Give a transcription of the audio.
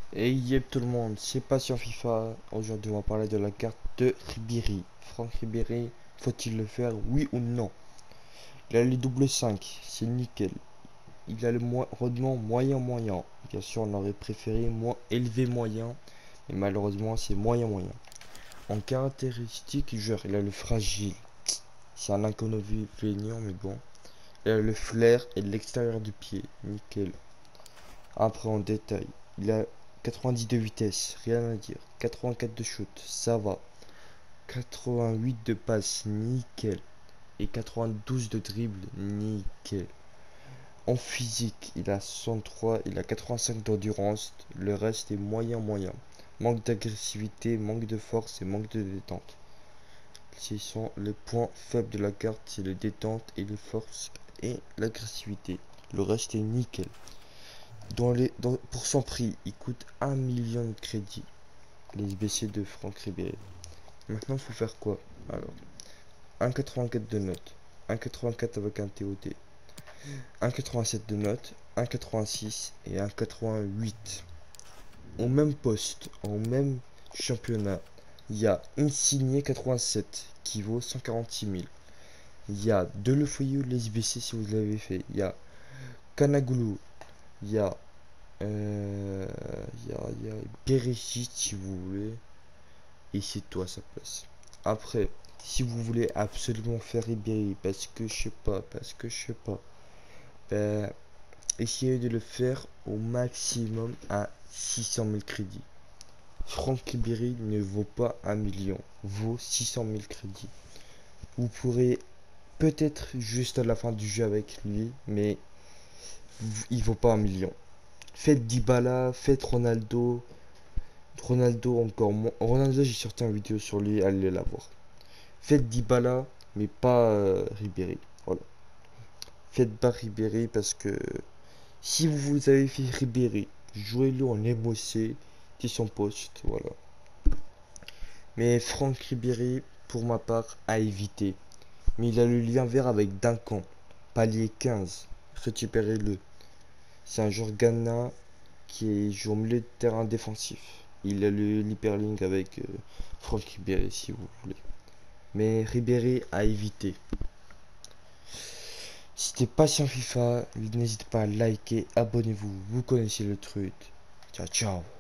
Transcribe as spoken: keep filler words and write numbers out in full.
Et yep tout le monde, c'est Passion FIFA. Aujourd'hui on va parler de la carte de Ribéry. Franck Ribéry, faut-il le faire, oui ou non? Il a le double cinq, c'est nickel. Il a le mo rendement moyen moyen. Bien sûr on aurait préféré moins élevé moyen. Mais malheureusement c'est moyen moyen. En caractéristique, genre il a le fragile. C'est un inconvénient mais bon. Il a le flair et l'extérieur du pied, nickel. Après en détail, il a quatre-vingt-dix de vitesse, rien à dire. quatre-vingt-quatre de shoot, ça va. quatre-vingt-huit de passe, nickel. Et quatre-vingt-douze de dribble, nickel. En physique, il a soixante-trois, il a quatre-vingt-cinq d'endurance. Le reste est moyen moyen. Manque d'agressivité, manque de force et manque de détente. Ce sont les points faibles de la carte, c'est les détentes et les forces et l'agressivité. Le reste est nickel. Dans les, dans, pour son prix, il coûte un million de crédits. Les S B C de Franck Ribéry. Maintenant, il faut faire quoi? Alors, un virgule quatre-vingt-quatre de notes, un virgule quatre-vingt-quatre avec un T O T, un virgule quatre-vingt-sept de notes, un virgule quatre-vingt-six et un virgule quatre-vingt-huit. Au même poste, au même championnat, il y a Insigné quatre-vingt-sept qui vaut cent quarante-six mille. Il y a De Le Foyou, les S B C si vous l'avez fait. Il y a Kanagoulou. Il y a Euh, y a, y a Bereshit si vous voulez. Et c'est toi sa place. Après, si vous voulez absolument faire Ribéry, parce que je sais pas, parce que je sais pas, ben, essayez de le faire au maximum à six cent mille crédits. Franck Ribéry ne vaut pas un million, vaut six cent mille crédits. Vous pourrez peut-être juste à la fin du jeu avec lui, mais il vaut pas un million. Faites Dybala, faites Ronaldo. Ronaldo encore moins. Ronaldo, j'ai sorti une vidéo sur lui, allez la voir. Faites Dybala, mais pas euh, Ribéry. Voilà. Faites pas Ribéry parce que si vous vous avez fait Ribéry, jouez-le en M O C, c'est son poste, voilà. Mais Franck Ribéry, pour ma part, à éviter. Mais il a le lien vert avec Duncan, palier quinze. Récupérez-le. C'est un joueur Ghana qui joue au milieu de terrain défensif. Il a le l'hyperlink avec euh, Franck Ribéry si vous voulez. Mais Ribéry à éviter. Si t'es patient FIFA, n'hésitez pas à liker, abonnez-vous, vous connaissez le truc. Ciao ciao.